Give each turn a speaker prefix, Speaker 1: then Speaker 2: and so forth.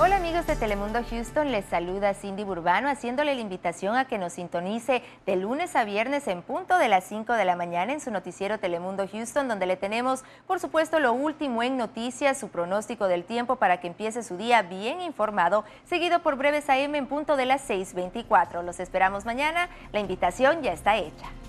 Speaker 1: Hola amigos de Telemundo Houston, les saluda Cindy Burbano haciéndole la invitación a que nos sintonice de lunes a viernes en punto de las 5 de la mañana en su noticiero Telemundo Houston, donde le tenemos por supuesto lo último en noticias, su pronóstico del tiempo para que empiece su día bien informado, seguido por breves AM en punto de las 6:24. Los esperamos mañana, la invitación ya está hecha.